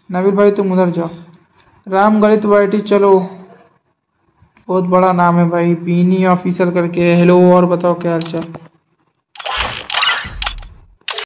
नबील भाई तुम उधर जाओ। राम गणित वाईटी चलो, बहुत बड़ा नाम है भाई, बीनी ऑफिसर करके। हेलो, और बताओ क्या हाल चाल।